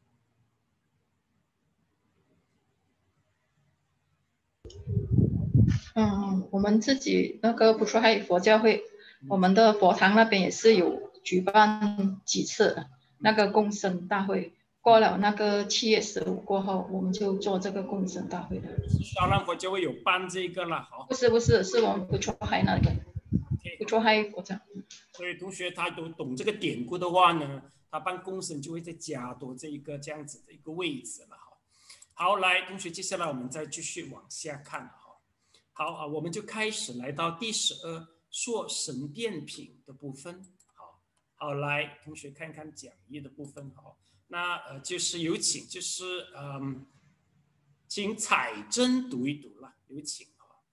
我们自己那个普说海佛教会，我们的佛堂那边也是有举办几次那个共生大会。过了那个7月15过后，我们就做这个共生大会的。 烧浪佛教会有办这个了，好。 不是，是我们普说海那个。普说海佛教。 所以同学他都懂这个典故的话呢，他办共生就会再加多这样子的一个位置了哈。好，来同学，接下来我们再继续往下看哈。好我们就开始来到第12说神变品的部分。好，来同学看看讲义的部分哈。那就是有请，就是请彩珍读一读了，有请哈。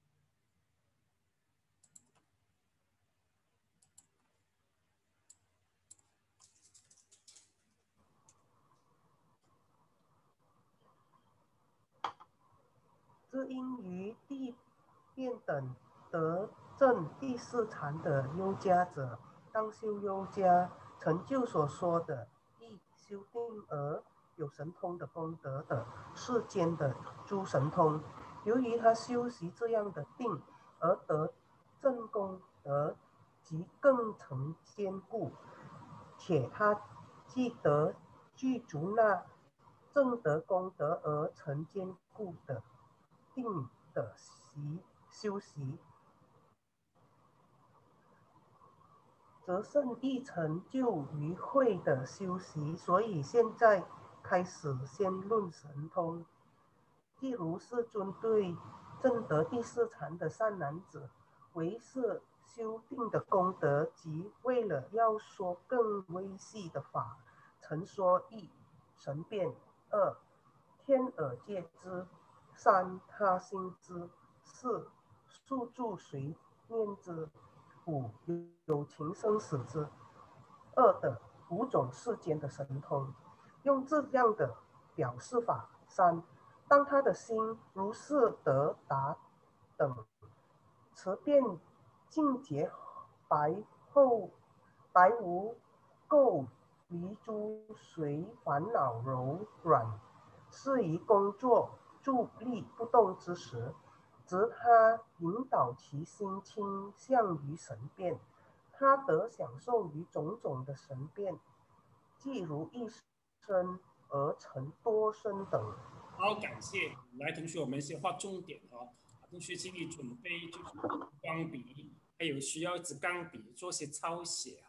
只因于地变等得证第4禅的优家者，当修优家，成就所说的亦修定而有神通的功德的世间的诸神通，由于他修习这样的定而得正功德，即更成坚固，且他既得具足那正德功德而成坚固的定的修习，则甚易成就于慧的修习。所以现在开始先论神通。譬如世尊对证得第4禅的善男子，为是修定的功德，即为了要说更微细的法，曾说1神变，2天耳界之，3他心之，4宿住随念之，5有情生死之，2的5种世间的神通，用这样的表示法。3当他的心如是得达等此便净洁白无垢离诸随烦恼柔软，适宜工作伫立不动之时，则他引导其心倾向于神变，他得享受于种种的神变，即如一生而成多生等。 好，感谢。来，同学，我们先画重点哈。同学，请你准备就是钢笔，还有需要一支钢笔做些抄写哈。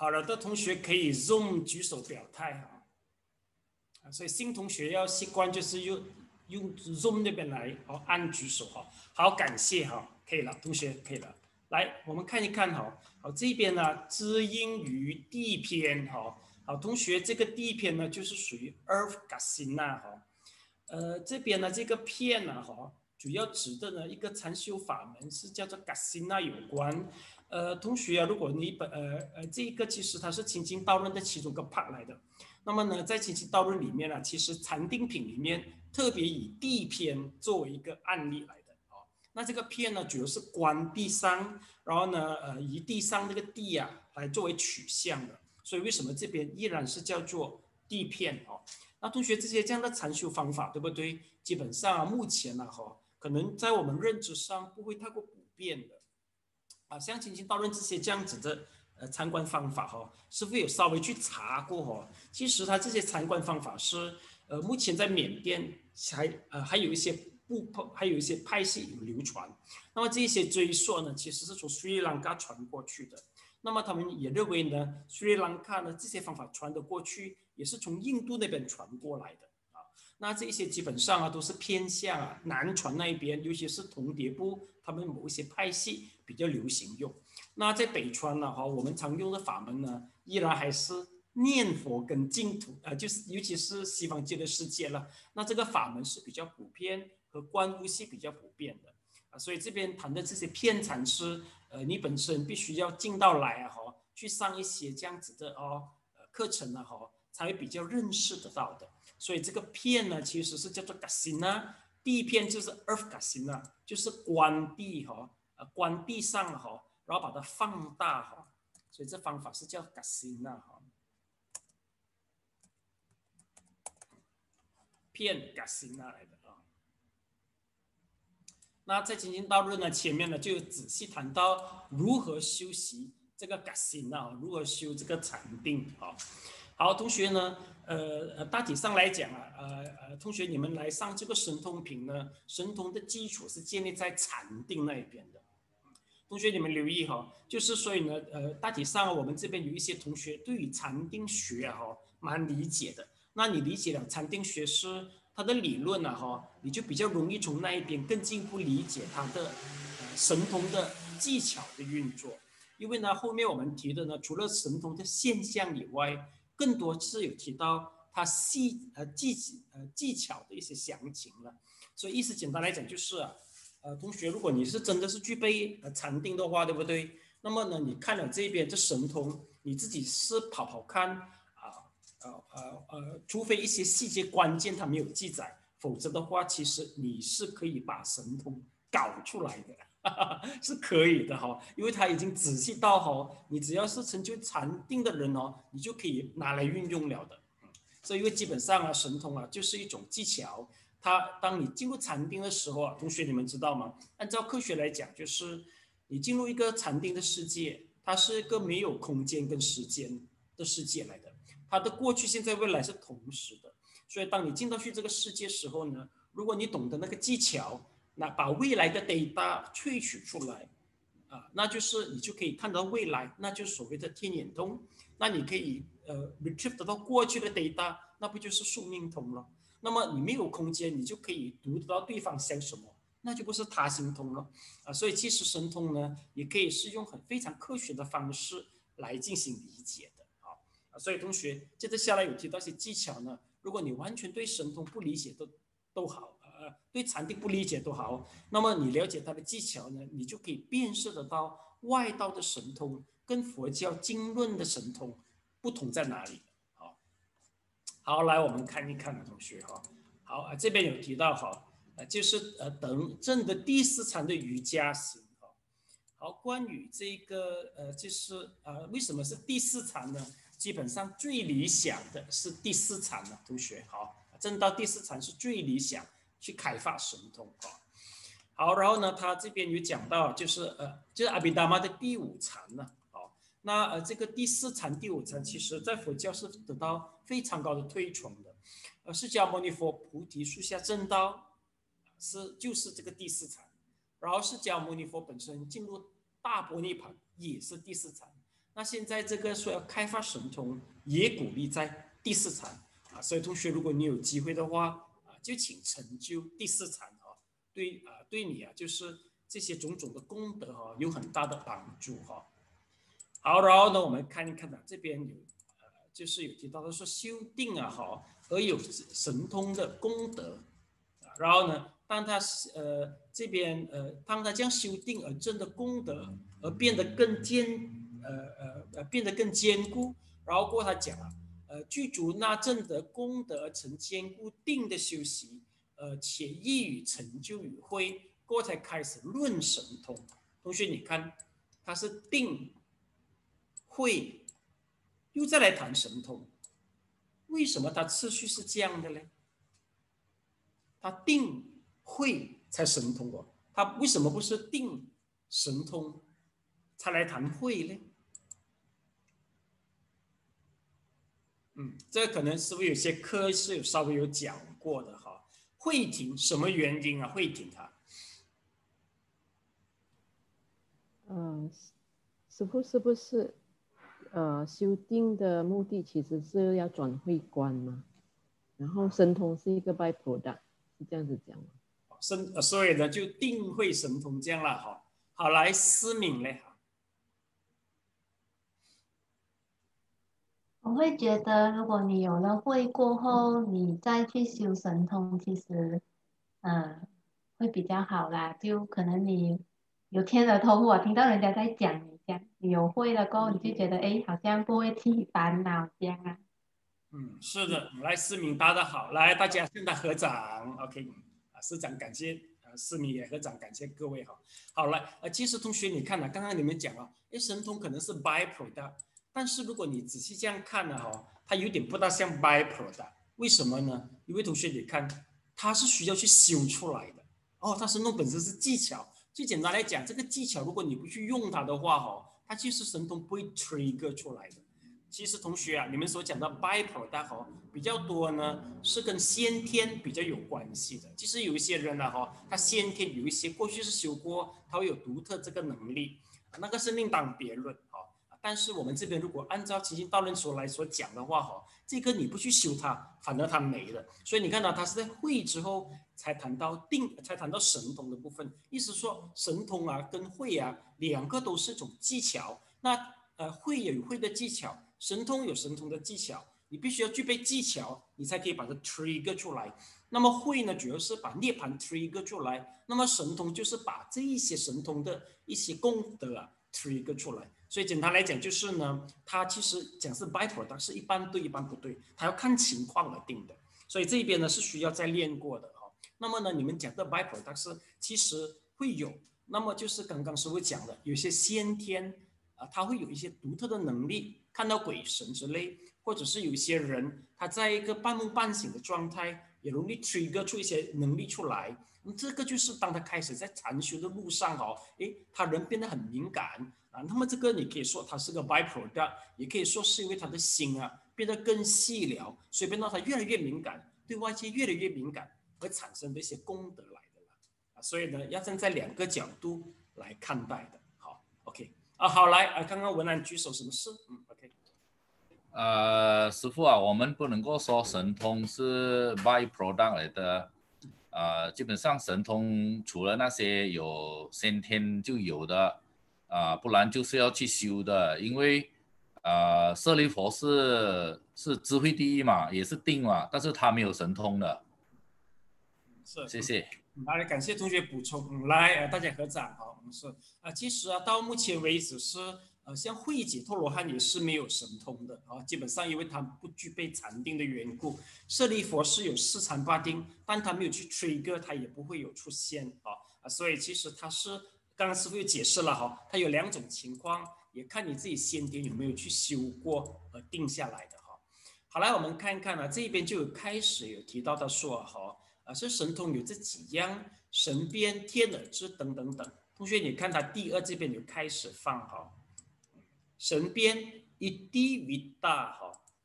好了的同学可以 Zoom 举手表态哈。所以新同学要习惯就是用 Zoom 那边来按举手哈。好，感谢哈，可以了，同学可以了。来，我们看一看哈。好，这边呢，知音于地篇哈。好，同学，这个地篇呢就是属于 Earth Gasina 哈。这边呢这个片呢哈，主要指的呢一个禅修法门是叫做 Gasina 有关。同学啊，如果你这一个其实它是清净道论的其中一个 part 来的。那么呢，在清净道论里面呢，其实禅定品里面特别以地篇作为一个案例来的啊。那这个片呢，主要是观地上，然后呢，以地上那个地啊来作为取向的。所以为什么这边依然是叫做地片哦？那同学这些这样的禅修方法，对不对？基本上目前呢可能在我们认知上不会太过普遍的。像清净道论这些这样子的参观方法师父有稍微去查过其实它这些参观方法是目前在缅甸还有一些派系有流传。那么这些追溯呢，其实是从斯里兰卡传过去的。那么他们也认为呢，斯里兰卡呢这些方法传得过去，也是从印度那边传过来的。那这些基本上都是偏向南传那一边，尤其是同迭部，他们某一些派系比较流行用。那在北传呢，我们常用的法门呢，依然还是念佛跟净土，就是尤其是西方极乐世界了。那这个法门是比较普遍，和观呼系比较普遍的所以这边谈的这些片禅师，你本身必须要进到来去上一些这样子的课程才会比较认识得到的。所以这个片呢，其实是叫做 Gasina， 地片就是 Earth Gasina， 就是观地观地上然后把它放大所以这方法是叫 Gasina 片 Gasina 来的那在清净道论呢，前面呢就仔细谈到如何修习这个 Gasina， 如何修这个禅定好，同学呢，大体上来讲同学你们来上这个神通品呢，神通的基础是建立在禅定那一边的。同学你们留意就是所以呢，大体上我们这边有一些同学对于禅定学蛮理解的。那你理解了禅定学是它的理论你就比较容易从那一边更进一步理解它的神通的技巧的运作。因为呢，后面我们提的呢，除了神通的现象以外，更多是有提到它技巧的一些详情了。所以意思简单来讲就是同学，如果你是真的是具备禅定的话，对不对？那么呢，你看了这边这神通，你自己是跑看除非一些细节关键它没有记载，否则的话，其实你是可以把神通搞出来的。是可以的因为他已经仔细到你只要是成就禅定的人你就可以拿来运用了的。所以因为基本上神通就是一种技巧，它当你进入禅定的时候同学你们知道吗？按照科学来讲，就是你进入一个禅定的世界，它是一个没有空间跟时间的世界来的，它的过去、现在、未来是同时的。所以当你进到去这个世界时候呢，如果你懂得那个技巧，那把未来的 data 萃取出来那就是你就可以看到未来，那就是所谓的天眼通。那你可以retrieve 得到过去的 data， 那不就是宿命通了？那么你没有空间，你就可以读得到对方想什么，那就不是他心通了所以其实神通呢，也可以是用非常科学的方式来进行理解的所以同学接着下来有提到一些技巧呢，如果你完全对神通不理解都好对禅定不理解都好，那么你了解它的技巧呢，你就可以辨识得到外道的神通跟佛教经论的神通不同在哪里。好，来我们看一看同学好这边有提到就是等正的第四禅的瑜伽行好，关于这个就是为什么是第四禅呢？基本上最理想的是第四禅了，同学正到第四禅是最理想去开发神通好，然后呢，他这边有讲到就是阿毗达摩的第五禅呢那这个第四禅、第五禅，其实在佛教是得到非常高的推崇的。释迦牟尼佛菩提树下证道就是这个第四禅，然后释迦牟尼佛本身进入大般涅槃也是第四禅。 那现在这个说要开发神通，也鼓励在第4禅啊。所以同学，如果你有机会的话啊，就请成就第4禅哈，对你啊，就是这些种种的功德哈，有很大的帮助哈。好，然后呢，我们看一看这边有就是有提到的说修定啊哈，而有神通的功德啊。然后呢，当他这边当他将修定而证的功德而变得更坚固，然后过后他讲具足那证得功德成坚固定的修习，且易于成就与慧，过后才开始论神通。同学你看，他是定慧，又再来谈神通，为什么他次序是这样的呢？他定慧才神通哦，他为什么不是定神通才来谈慧呢？这可能是不是有些课是有稍微有讲过的哈？慧停什么原因啊？慧停它？ 师父是不是修定的目的其实是要转慧观嘛？然后神通是一个 byproduct， 是这样子讲吗？ 所以呢，就定慧神通这样了哈。好，来思敏嘞。 我会觉得，如果你有了慧过后，你再去修神通，其实，会比较好啦。就可能你有天耳通，我听到人家在讲你有慧了过后，你就觉得好像不会起烦恼这样啊。 是的，来思敏答得好，来大家现在合掌 ，OK， 师长感谢，思敏也合掌感谢各位哈。好来，其实同学你看刚刚你们讲神通可能是 byproduct。但是如果你仔细这样看呢，它有点不大像 byproduct， 为什么呢？因为同学你看，它是需要去修出来的它神通本身是技巧。最简单来讲，这个技巧如果你不去用它的话它其实神通不会 trigger 出来的。其实同学你们所讲的 byproduct 比较多呢，是跟先天比较有关系的。其实有一些人他先天有一些过去是修过，他会有独特这个能力，那个是另当别论但是我们这边如果按照起心动念所讲的话这个你不去修它，反而它没了。所以你看到它是在慧之后才谈到神通的部分，意思说神通跟慧两个都是一种技巧。那慧有慧的技巧，神通有神通的技巧，你必须要具备技巧，你才可以把它 trigger 出来。那么慧呢，主要是把涅槃 trigger 出来，那么神通就是把这一些神通的一些功德trigger 出来。所以简单来讲就是呢，它其实讲是 byproduct 是一般对一般不对，它要看情况而定的。所以这一边呢是需要再练过的那么呢，你们讲的 byproduct 是其实会有，那么就是刚刚师父讲的，有些先天他会有一些独特的能力，看到鬼神之类，或者是有一些人他在一个半梦半醒的状态，也容易 trigger 出一些能力出来。这个就是当他开始在禅修的路上他人变得很敏感那么这个你可以说他是个 byproduct， 也可以说是因为他的心变得更细了，所以变到他越来越敏感，对外界越来越敏感，而产生的一些功德来的所以呢，要站在两个角度来看待的。好 ，OK 好来刚刚文安举手什么事？OK。 师父我们不能够说神通是 byproduct 来的。基本上神通除了那些有先天就有的不然就是要去修的。因为舍利佛是智慧第一嘛，也是定嘛，但是他没有神通的。谢谢。 来，感谢同学补充。来，大家合掌其实到目前为止是像慧解脱罗汉也是没有神通的基本上因为他不具备禅定的缘故。舍利佛是有4禅8定，但他没有去 trigger， 他也不会有出现所以其实他是刚刚师父又解释了他有2种情况，也看你自己先天有没有去修过而定下来的好，来我们看一看这边就开始有提到的说是神通有这几样，神鞭、天耳智等等等。同学你看他第2这边有开始放神鞭一滴为大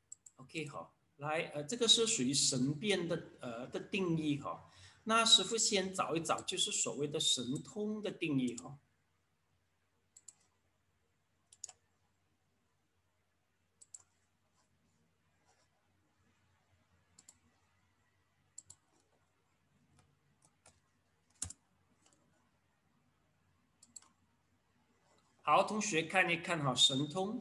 OK 来这个是属于神鞭的定义那师父先找一找就是所谓的神通的定义好，同学看一看哈，神通。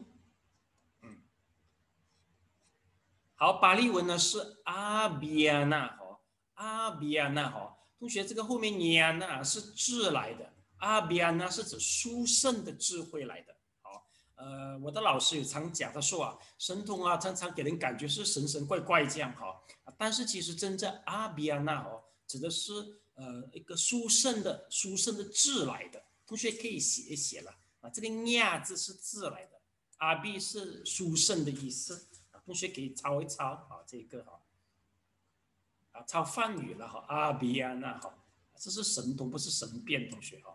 好，巴利文呢是阿比亚纳哈，阿比亚纳哈。同学，这个后面亚纳是智来的，阿比亚纳是指殊胜的智慧来的。好，我的老师有常讲，他说啊，神通啊，常常给人感觉是神神怪怪这样哈，但是其实真正阿比亚纳哦，指的是一个殊胜的智来的。同学可以写一写了啊，这个亚字是智来的，阿比是殊胜的意思。同学可以抄一抄啊，这个哈，抄梵语了哈，阿比亚那哈，这是神通，不是神变，同学哈。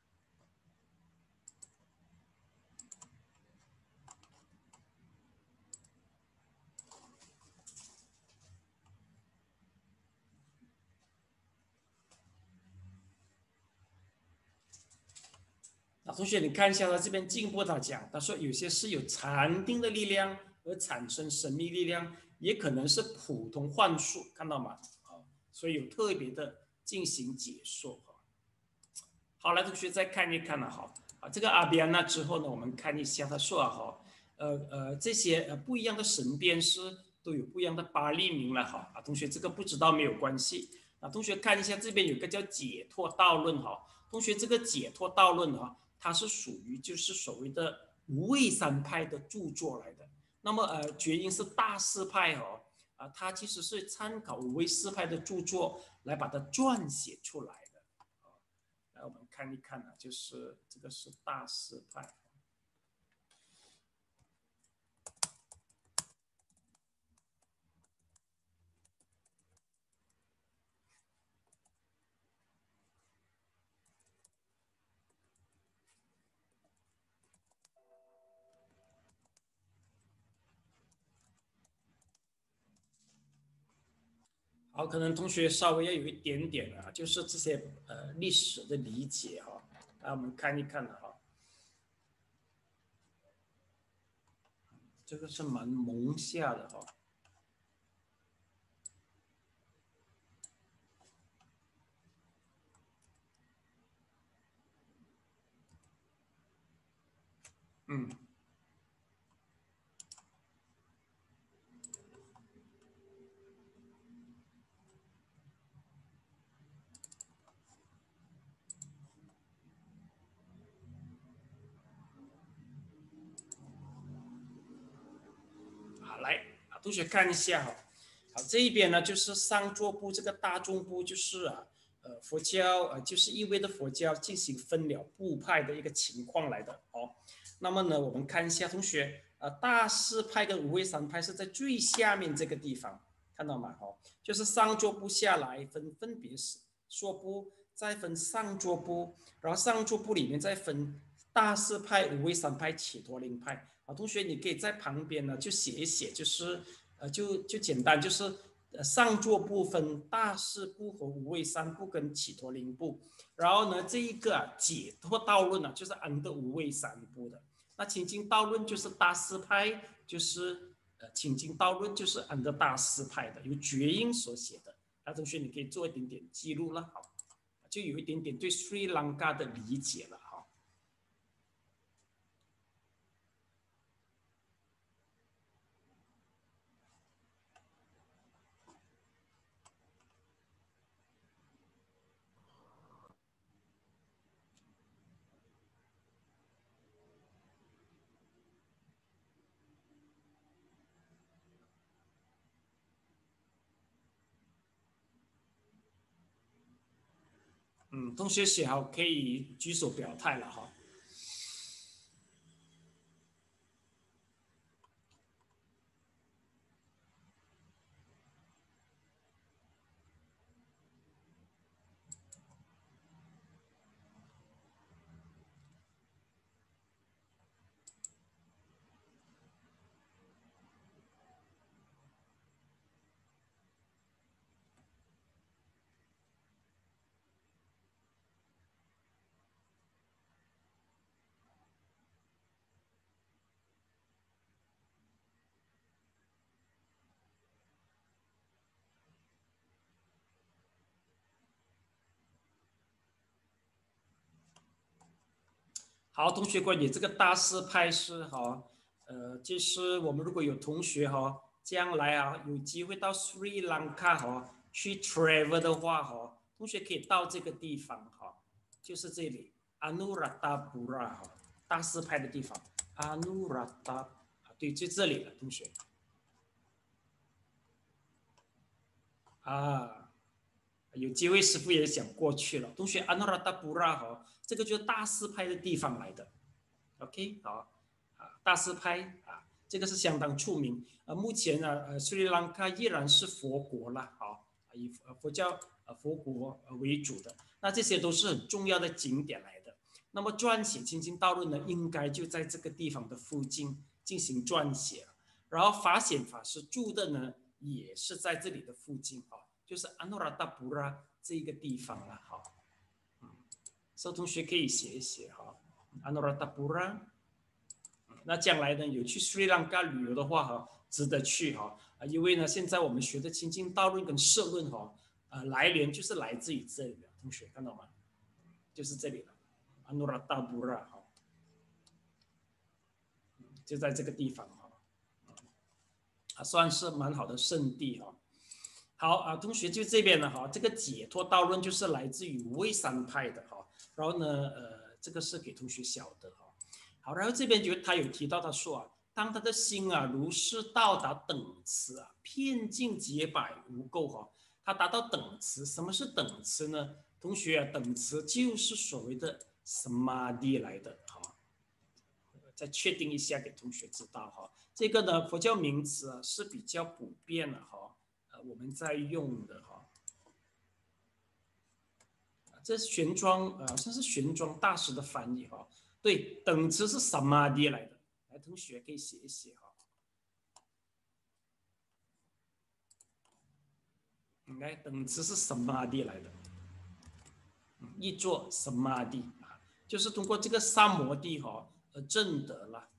同学你看一下他这边进一步他讲，他说有些是有禅定的力量而产生神秘力量，也可能是普通幻术，看到吗？所以有特别的进行解说。好，来同学再看一看了哈，这个阿比亚那之后呢，我们看一下他说啊哈，这些不一样的神鞭师都有不一样的巴利名了哈，同学这个不知道没有关系。同学看一下这边有个叫解脱道论哈，同学这个解脱道论哈，它是属于就是所谓的无畏山派的著作来的。那么觉音是大师派哦，它其实是参考无畏师派的著作来把它撰写出来的。来我们看一看啊，就是这个是大师派。好，可能同学稍微要有一点点啊，就是这些历史的理解哈。来，我们看一看哈。这个是蛮蒙下的哈。来，同学看一下哈。好，这一边呢就是上座部，这个大众部就是佛教就是意味着佛教进行分了部派的一个情况来的哦。那么呢，我们看一下同学大师派跟无畏山派是在最下面这个地方，看到吗？哦，就是上座部下来分别是说部，再分上座部，然后上座部里面再分大师派、无畏山派、解脱灵派。同学你可以在旁边呢就写一写，就是就简单，就是上座部分大士部和无畏山部跟解脱灵部，然后呢这一个解脱道论呢就是under无畏山部的，那清净道论就是大师派，就是清净道论就是under大师派的，由觉音所写的。那同学你可以做一点点记录了，好，就有一点点对斯里兰卡的理解了。同学写好可以举手表态了哈。 好，同学关于这个大师派是哈，就是我们如果有同学哈，将来啊有机会到斯里兰卡哈去 travel 的话哈，同学可以到这个地方哈，就是这里 Anuradhapura 哈，大师派的地方 Anuradhapura， 对，就这里了，同学。啊，有机会师傅也想过去了。同学 Anuradhapura 哈，这个就是大师派的地方来的。OK， 好，大师派啊，这个是相当出名。目前呢，斯里兰卡依然是佛国了，好，以佛教佛国为主的。那这些都是很重要的景点来的。那么撰写清净道论呢，应该就在这个地方的附近进行撰写。然后法显法师住的呢，也是在这里的附近哈，就是 Anuradhapura 这个地方了哈。所以同学可以写一写哈 ，Anuradhapura。那将来呢，有去斯里兰卡旅游的话哈，值得去哈。因为呢，现在我们学的清净道论跟摄论哈，来源就是来自于这里的，同学看到吗？就是这里了 ，Anuradhapura 哈，就在这个地方哈，算是蛮好的圣地哈。好同学就这边了哈，这个解脱道论就是来自于无畏山派的哈。然后呢，这个是给同学晓得哈。好，然后这边他有提到他说当他的心如是到达等持遍尽解百无垢哈，他达到等持。什么是等持呢？同学等持就是所谓的 samadhi 来的哈。再确定一下给同学知道哈。这个呢，佛教名词是比较普遍的哈，我们在用的哈。这是玄奘这是玄奘大师的翻译哈。对，等持是 samadhi 来的，来同学可以写一写哈。来，等持是 samadhi 来的，译作 samadhi 就是通过这个三摩地哈而证得了。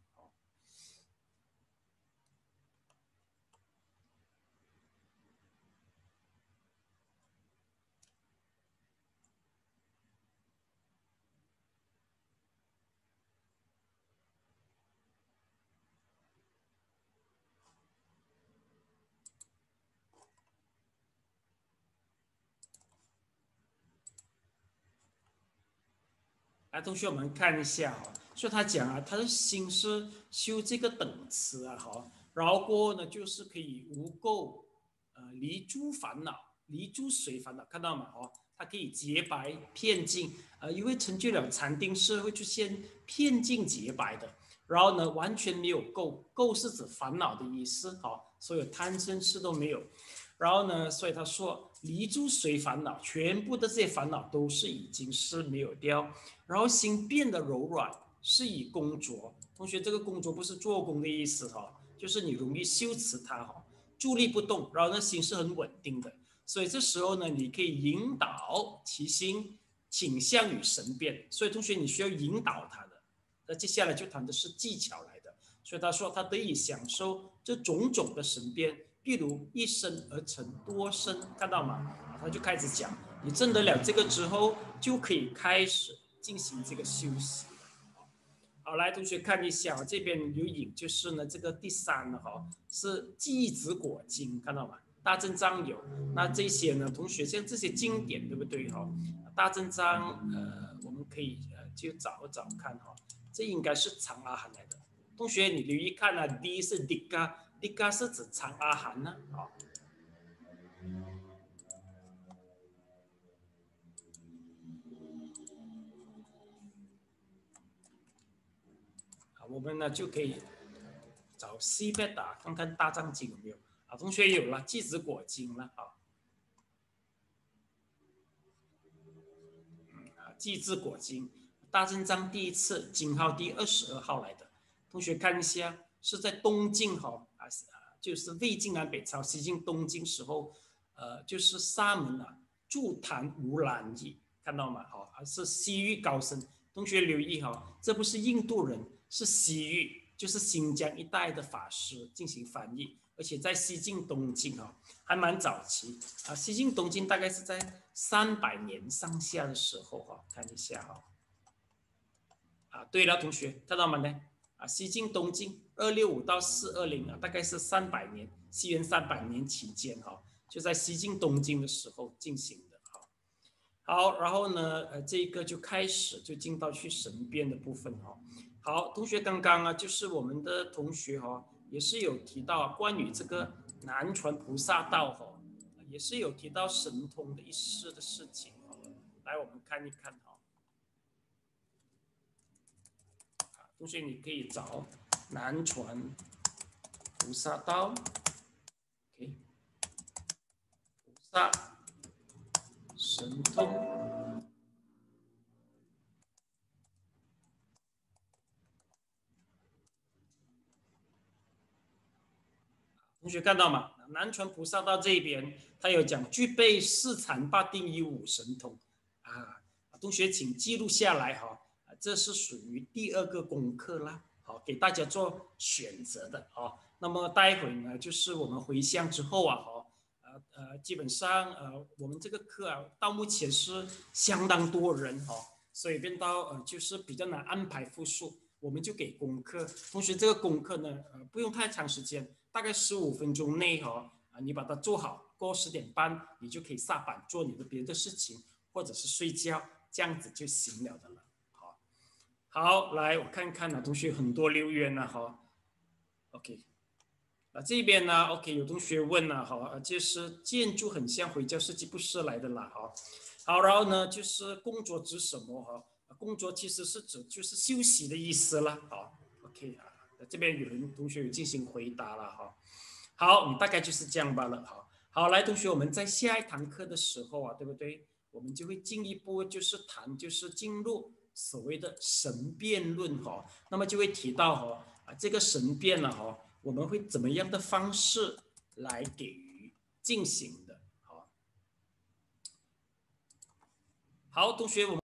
来，同学我们看一下哈，所以他讲他的心是修这个等持哈，然后过后呢就是可以无垢离诸烦恼，离诸随烦恼，看到吗？它可以洁白遍净因为成就了禅定是会出现遍净洁白的，然后呢完全没有垢，垢是指烦恼的意思所有贪嗔痴都没有。然后呢，所以他说离诸随烦恼，全部的这些烦恼都是已经是没有掉，然后心变得柔软，是以工作。同学，这个工作不是做工的意思就是你容易修持它伫立不动，然后呢心是很稳定的。所以这时候呢，你可以引导其心倾向于神变。所以同学你需要引导它的。那接下来就谈的是技巧来的。所以他说他得以享受这种种的神变。譬如一生而成多生，看到吗？他就开始讲，你证得了这个之后，就可以开始进行这个修习。好，来同学看一下这边有引，就是呢这个第3呢是寂止果经，看到吗？大正章有，那这些呢同学像这些经典对不对大正章我们可以就找找看这应该是长阿含来的。同学你留意看D 是 Dika 是指长阿含呢我们呢就可以找西贝达看看大藏经有没有同学有了寂止果经了寂止果经大正章第1次经号第22号来的，同学看一下是在东晋就是魏晋南北朝西晋东晋时候就是沙门筑坛无染意，看到吗是西域高僧。同学留意这不是印度人，是西域，就是新疆一带的法师进行翻译，而且在西晋东晋还蛮早期西晋东晋大概是在300年上下的时候看一下对了，同学看到吗呢？西晋东晋265到420大概是300年，西元300年期间就在西晋东晋的时候进行的好，然后呢，这个就开始就进到去神变的部分好，同学刚刚就是我们的同学也是有提到关于这个南传菩萨道也是有提到神通的一事的事情来我们看一看同学你可以找南传菩萨道 ，OK， 菩萨神通。同学看到吗？南传菩萨道这边，他有讲具备4禅8定一5神通同学请记录下来这是属于第2个功课啦，给大家做选择的那么待会呢，就是我们回乡之后基本上我们这个课到目前是相当多人所以变到就是比较难安排复述，我们就给功课。同学这个功课呢不用太长时间，大概15分钟内你把它做好，过10点半你就可以下班做你的别的事情，或者是睡觉，这样子就行了的了。好，来我看看同学很多留言OK， 这边呢 OK 有同学问就是建筑很像回教设计，不是来的啦好，然后呢就是工作指什么工作其实是指就是休息的意思啦OK 这边有人同学有进行回答了好，大概就是这样罢了好，来同学我们在下一堂课的时候对不对？我们就会进一步就是谈就是进入所谓的神辩论那么就会提到这个神辩我们会怎么样的方式来给予进行的好，同学我们